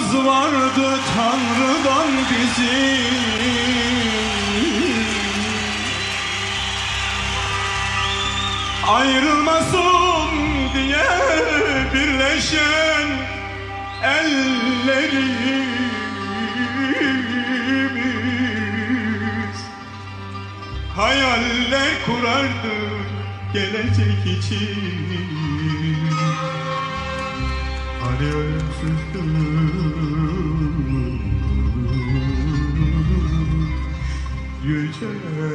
niyaz vardı Tanrı'dan bizim. Ayrılmasın diye birleşen ellerimiz hayaller kurardı gelecek için. Hani ölümsüzdür yüce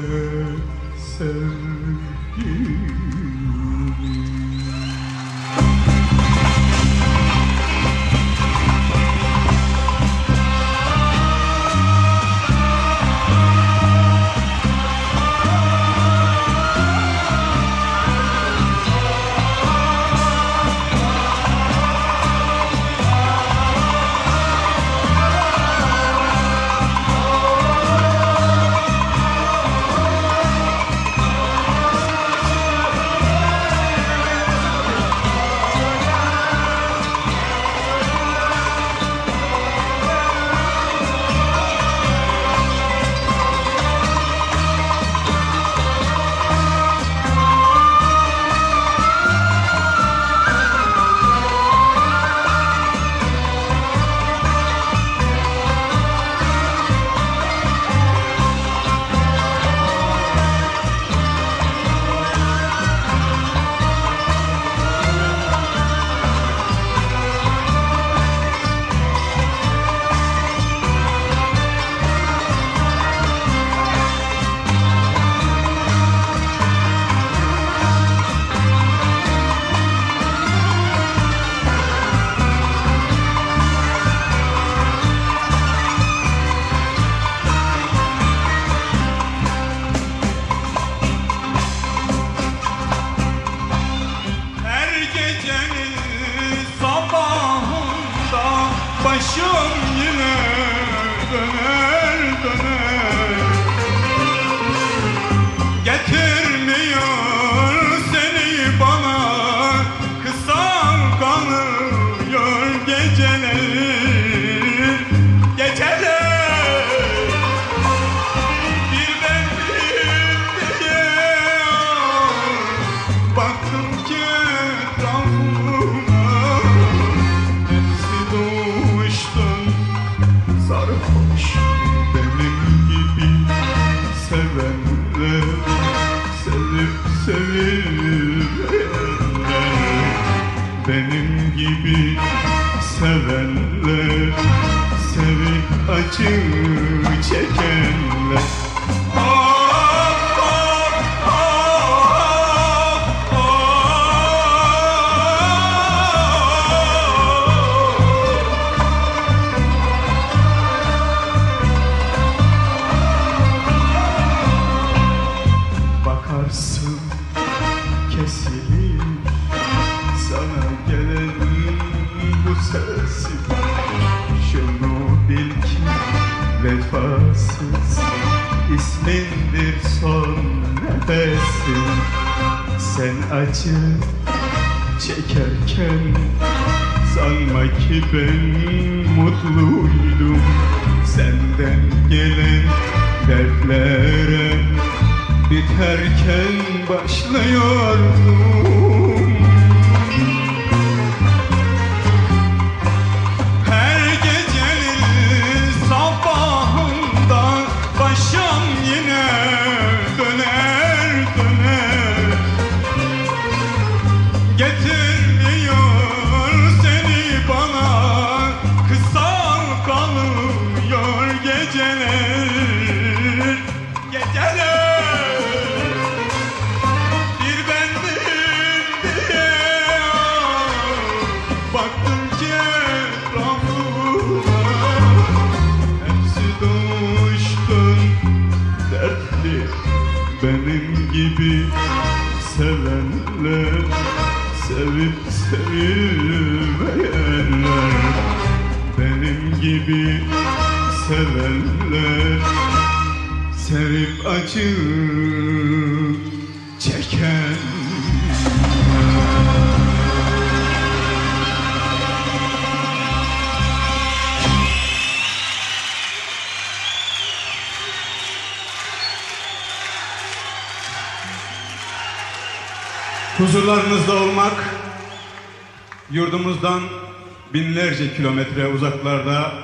sevgi. Başım yine döner döner, getirmiyor seni bana, kısa kalıyor geceler, geceler. Bir bendim diye baktım ki etrafıma, hepsi sarhoş benim gibi sevenler, sevip sevilmeyenler, benim gibi sevenler, sevip acı çekenler. Bakarsın kesilir sana gelen bu sesim, şunu bil ki vefasız ismindir son nefesim. Sen acı çekerken sanma ki ben mutluydum, senden gelen dertlere biterken başlıyordum. Her gecenin sabahında başım yine döner döner, getirmiyor seni bana, kısa kalıyor geceler, geceler. Baktım ki etrafıma, hepsi doğuştan dertli, benim gibi sevenler, sevip sevilmeyenler, benim gibi sevenler, sevip acı çeken. huzurlarınızda olmak, yurdumuzdan binlerce kilometre uzaklarda,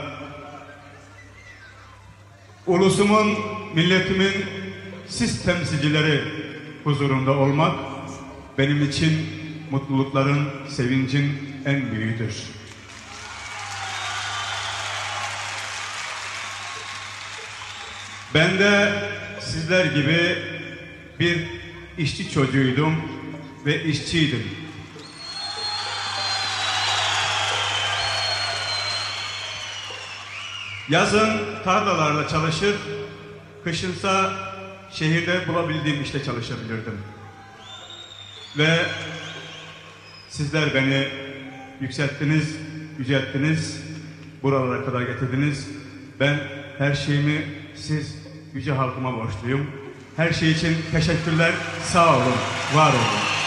ulusumun, milletimin siz temsilcileri huzurunda olmak benim için mutlulukların, sevincin en büyüğüdür. Ben de sizler gibi bir işçi çocuğuydum ve işçiydim. Yazın tarlalarda çalışır, kışınsa şehirde bulabildiğim işte çalışabilirdim. Ve sizler beni yükselttiniz, yücelttiniz, buralara kadar getirdiniz. Ben her şeyimi siz yüce halkıma borçluyum. Her şey için teşekkürler, sağ olun, var olun.